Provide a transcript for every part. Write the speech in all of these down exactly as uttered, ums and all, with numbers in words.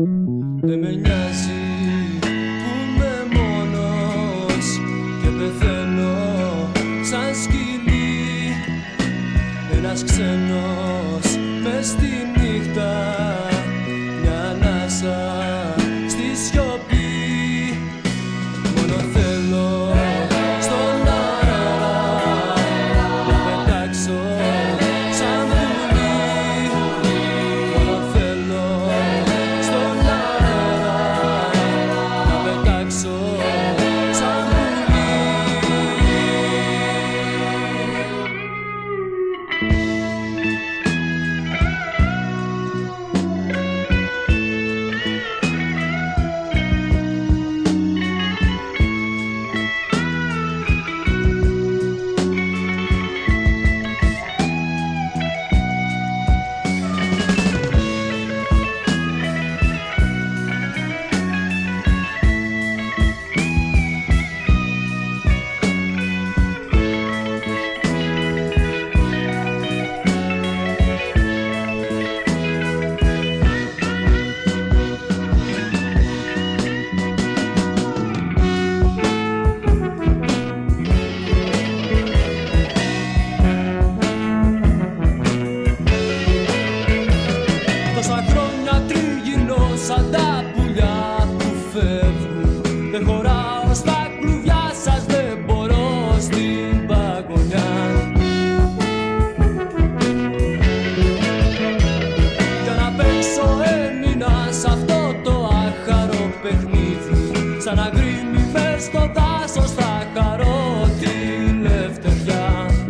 Δεν με νοιάζει που είμαι μόνος και πεθαίνω σαν σκυλί. Ένας ξένος μες στη νύχτα, μια ανάσα στη σιωπή. Μόνο θέλω στον αέρα να πετάξω σαν πουλί. Μόνο θέλω στον αέρα να πετάξω σαν πουλί. Τόσα χρόνια τριγυρνώ σαν τα πουλιά που φεύγουν. Δεν χωράω στα κλουβιά σας, δεν μπορώ στην παγωνιά. Για να παίξω έμεινα σ' αυτό το άχαρο παιχνίδι. Σαν να γκρίνει μες στο δάσος θα χαρώ τη λευτεριά.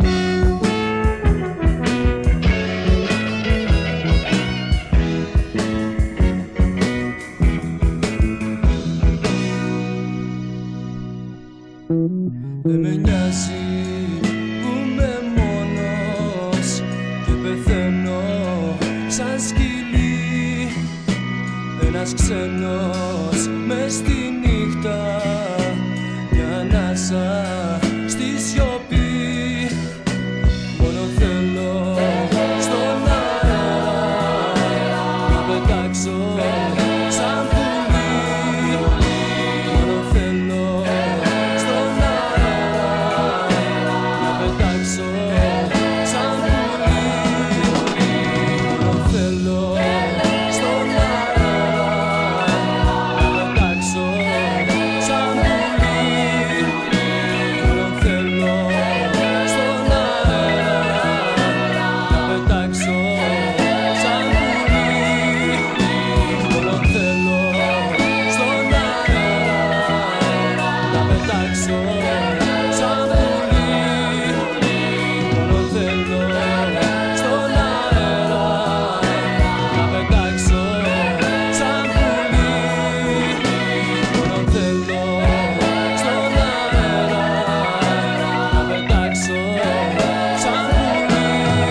Δεν με νοιάζει που είμαι μόνος και πεθαίνω σαν σκυλί. Ένας ξένος μες στη νύχτα, μια ανάσα στη σιωπή. Μόνο θέλω στον αέρα να πετάξω σαν πουλί. Μόνο θέλω στον αέρα να πετάξω σαν πουλί. Μόνο θέλω στον αέρα να πετάξω σαν πουλί. Μόνο θέλω στον αέρα να πετάξω σαν πουλί. Μόνο θέλω στον αέρα να πετάξω σαν πουλί. Μόνο θέλω στον αέρα να πετάξω σαν πουλί. Μόνο θέλω στον αέρα να πετάξω σαν πουλί.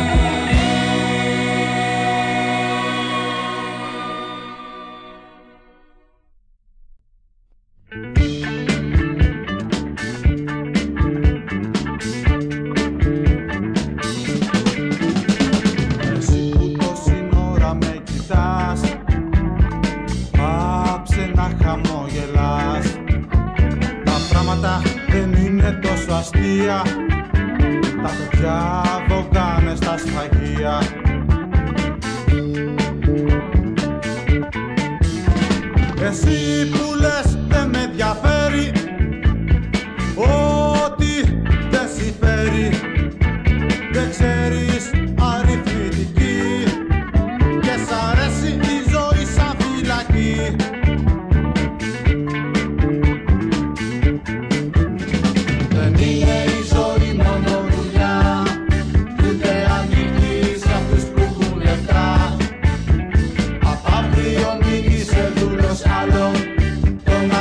Εσύ που τόση ώρα με κοιτάς, πάψε να χαμογελάς. Τα πράγματα δεν είναι τόσο αστεία, τα παιδιά βογκάνε στα σφαγεία. Εσύ που λες δεν με ενδιαφέρει ό,τι δεν συμφέρει. Δεν ξέρεις αριθμητική και σ' αρέσει η ζωή σαν φυλακή. Δεν είναι η ζωή μόνο δουλειά, ούτε ανήκει σε αυτούς που έχουν λεφτά. Απ' αύριο μη είσαι δούλος άλλων, τον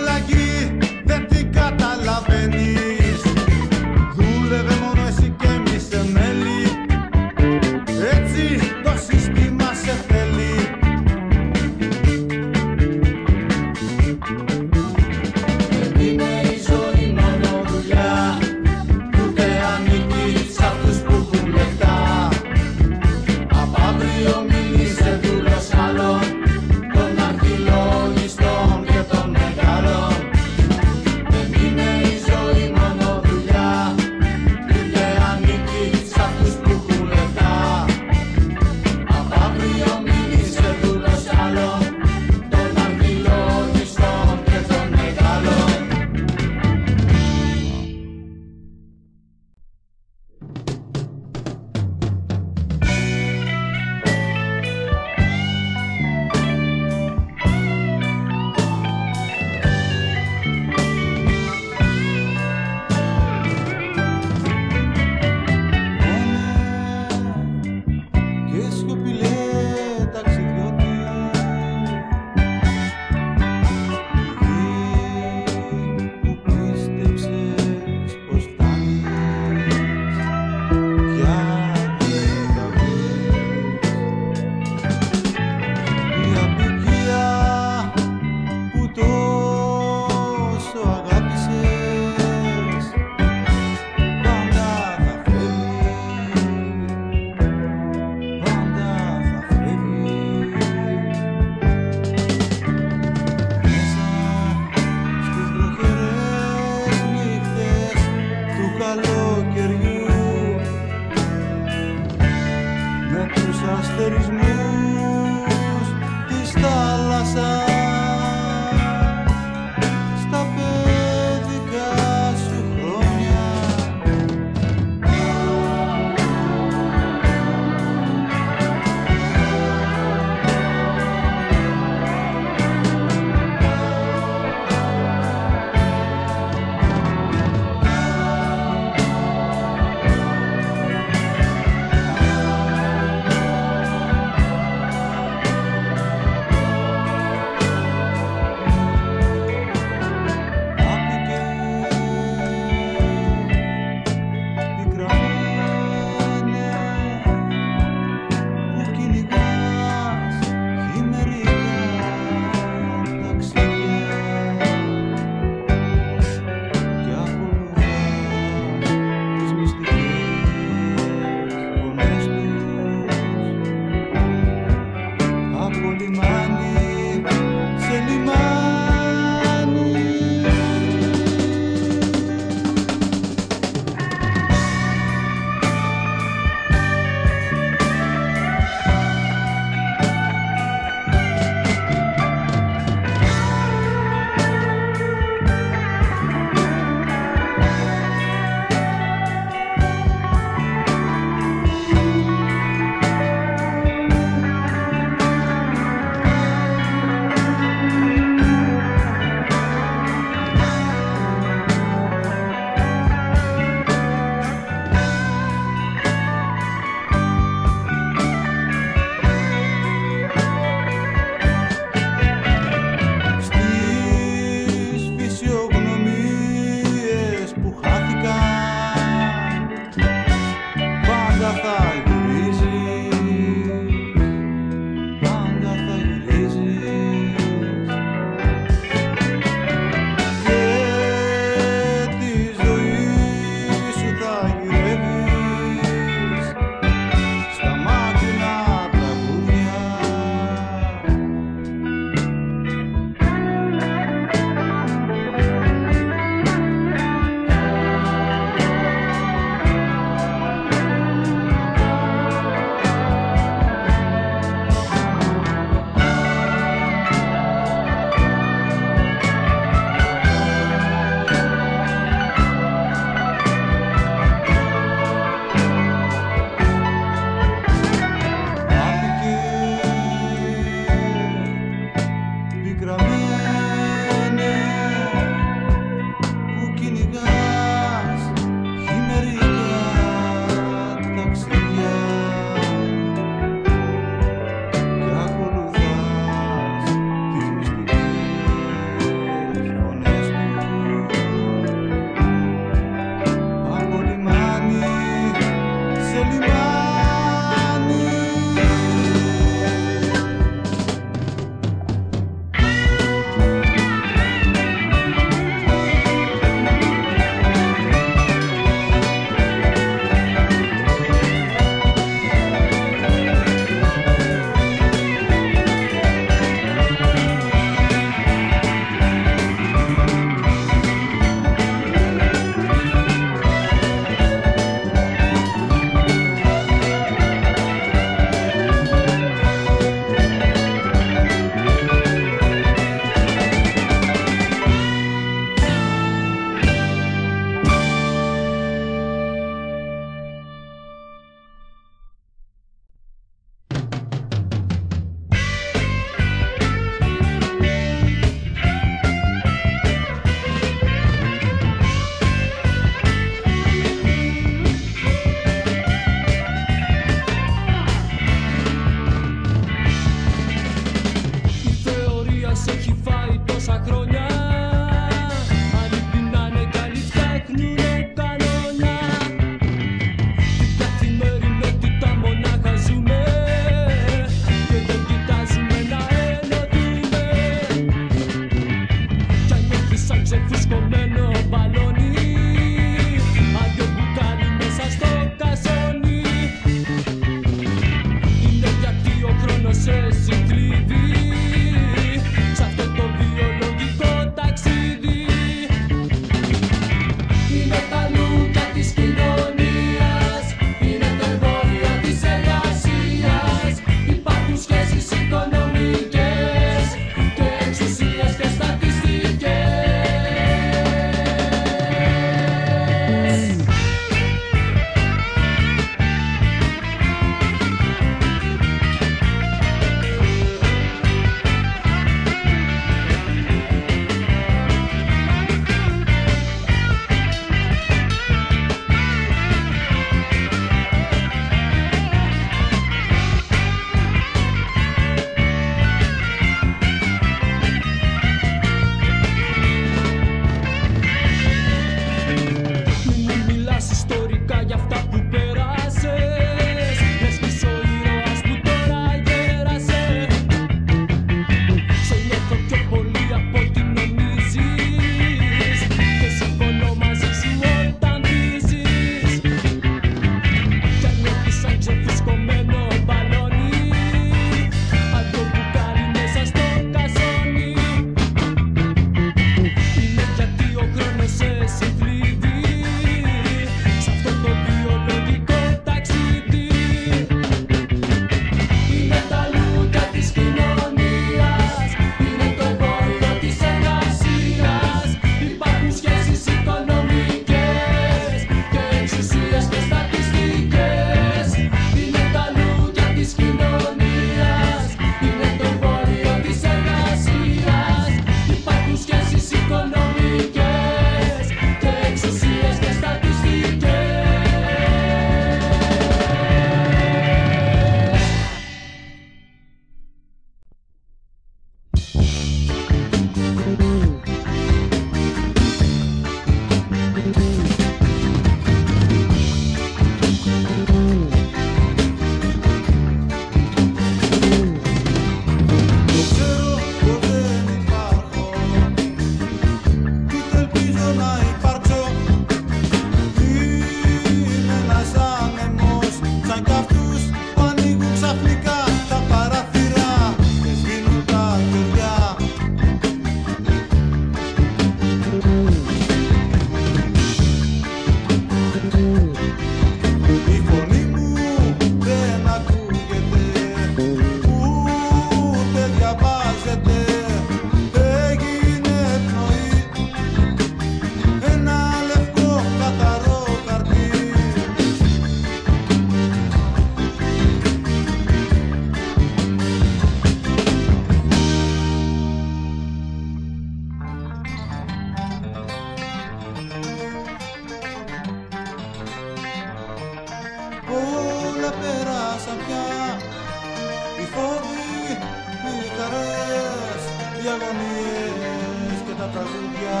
αγωνίες και τα τραγούδια.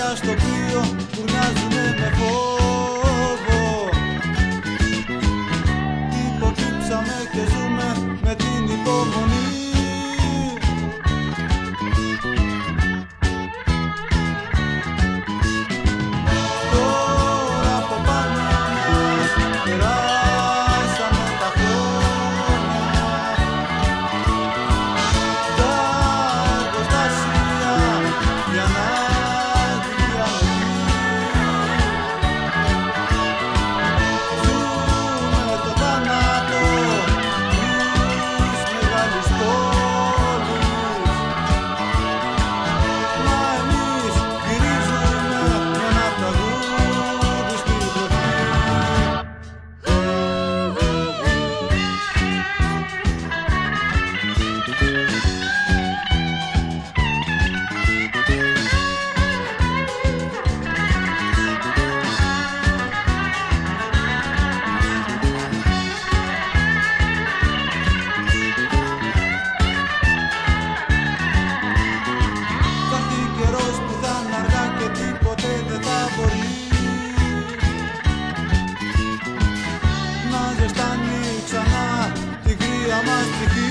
νερά στο κρύο κουρνιάζουνε με φόβο. Υποκύψαμε και ζούμε με την υπομονή. Τώρα από πάνω μας περάσαμε τα χρόνια. Τα εργοστάσια για να τη διαλογή. Ζούμε το θάνατο της μεγάλης πόλης. Μα εμείς γυρίζουμε με ένα τραγούδι στην βροχή. Θα έρθει καιρός που θα είναι αργά και τίποτε δεν θα μπορεί να ζεστάνει ξανά την κρύα μας ψυχή.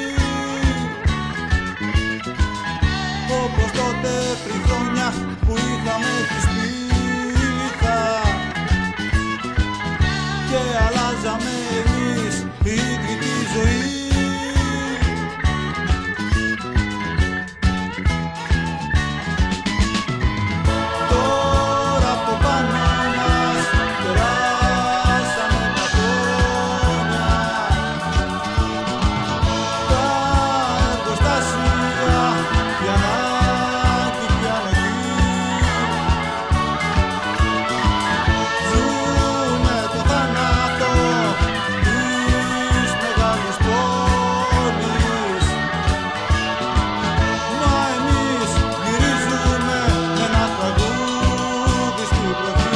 Όπως τότε πριν χρόνια που είχαμε τη σπίθα και αλλάζαμε εμείς οι ίδιοι τη ζωή. Τώρα από πάνω μας περάσαμε τα χρόνια. Τα εργοστάσια για να τη διαλογή. Ζούμε το θάνατο της μεγάλης πόλης. Μα εμείς γυρίζουμε με ένα τραγούδι στην βροχή.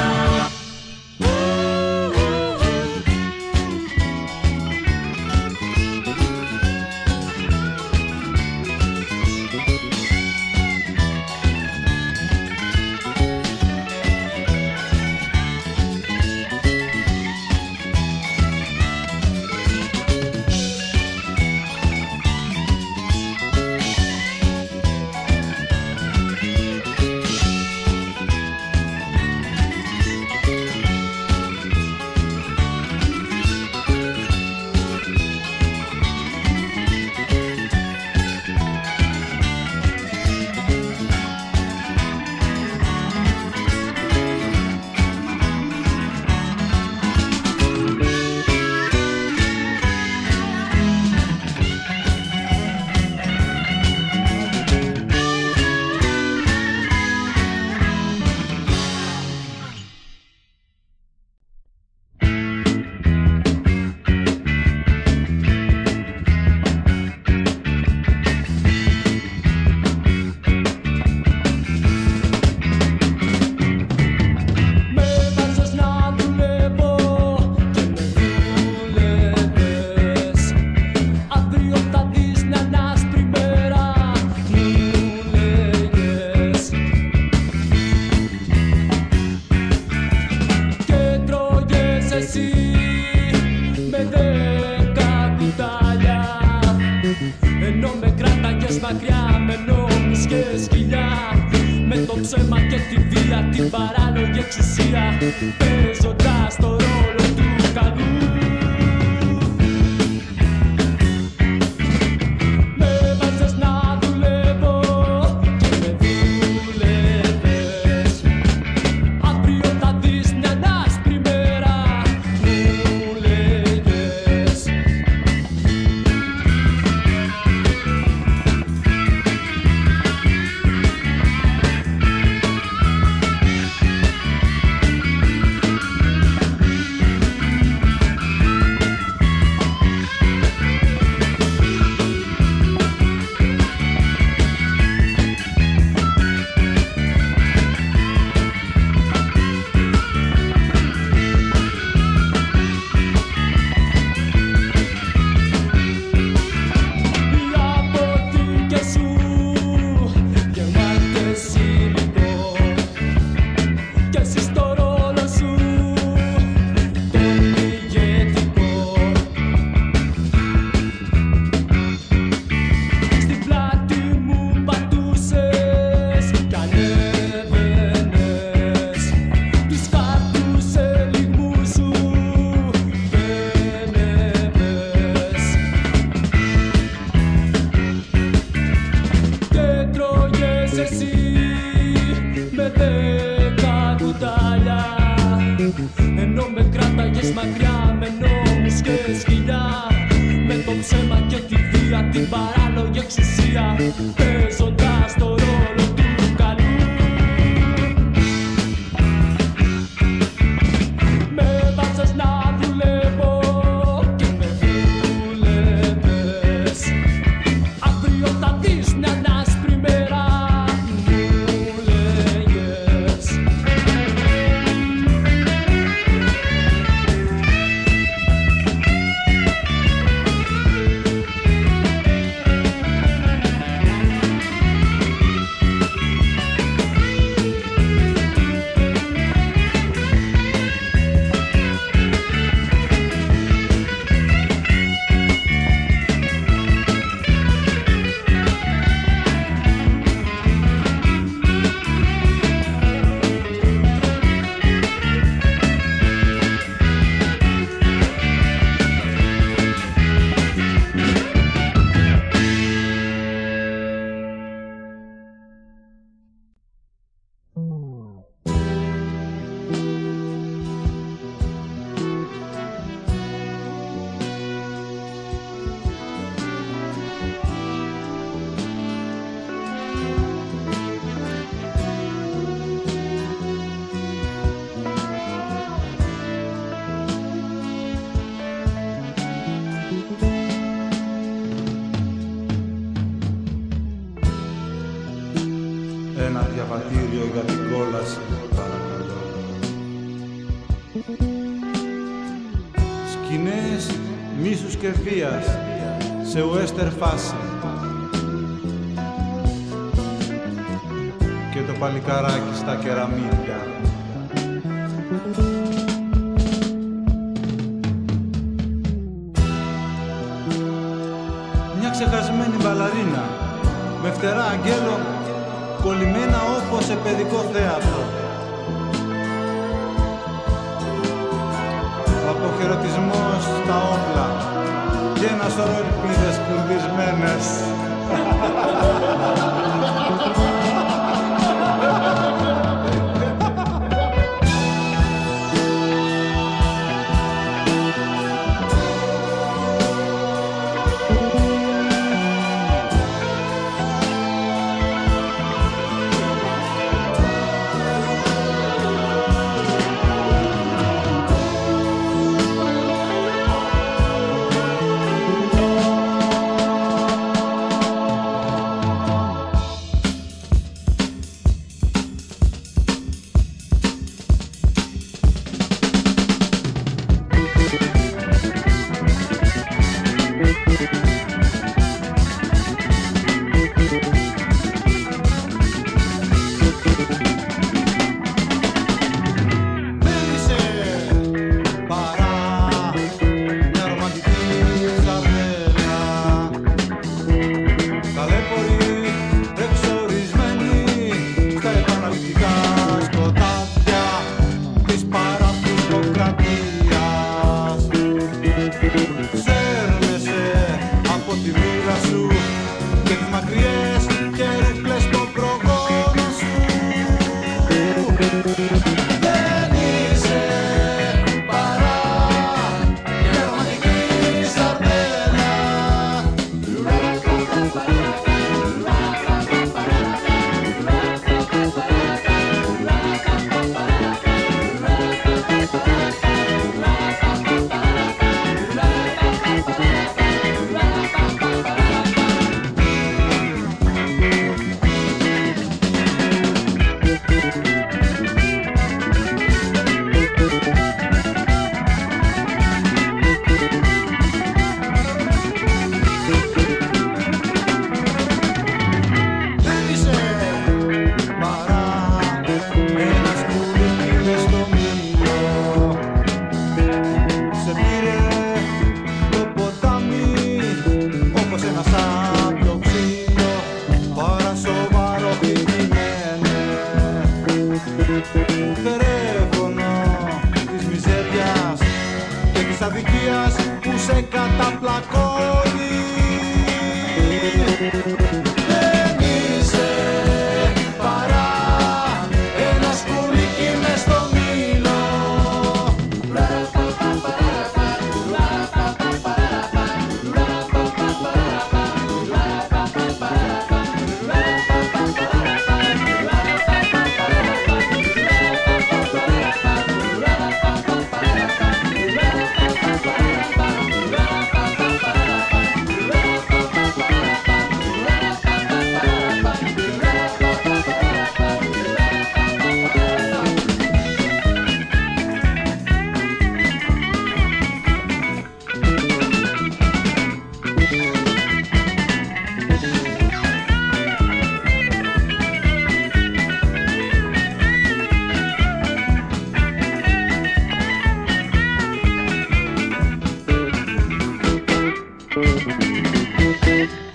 Με βάζες να δουλεύω και με δούλευες. Αύριο θα δεις μια άσπρη μέρα, μου λέγες. Και τρώγες εσύ με δέκα κουτάλια, ενώ με κράταγες μακριά με νόμους και σκυλιά. Με το ψέμα και τη βία, την παράλογη εξουσία, παίζοντας το ρόλο του καλού. Με βάζες να δουλεύω και με δούλευες. Αύριο θα δεις μια άσπρη μέρα, μου λέγες. και σκυλιά, με το ψέμα και τη βία, την παράλογη εξουσία, παίζοντας το ρόλο του καλού. Με βάζες να δουλεύω και με δούλευες. Αύριο θα δεις μια άσπρη μέρα, μου λέγες. Ένα διαβατήριο για την κόλαση, παρακαλώ. Σκηνές μίσους και βίας σε western φάση. Και το παλικαράκι στα κεραμίδια. Μια ξεχασμένη μπαλαρίνα με φτερά αγγέλο, κολλημένα όπως σε παιδικό θέατρο. Αποχαιρετισμός στα όπλα και ένα σωρό ελπίδες κουρδισμένες. αδικίας που σε καταπλακώνει. Δεν είσαι παρά ένα σκουλίκι μες στο μήλο.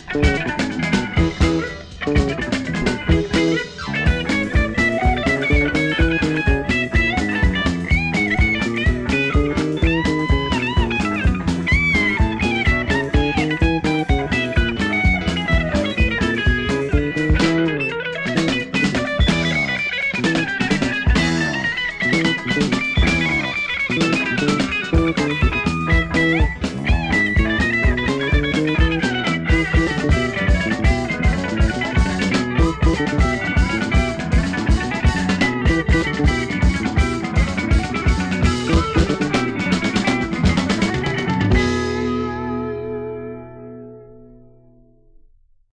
Thank you.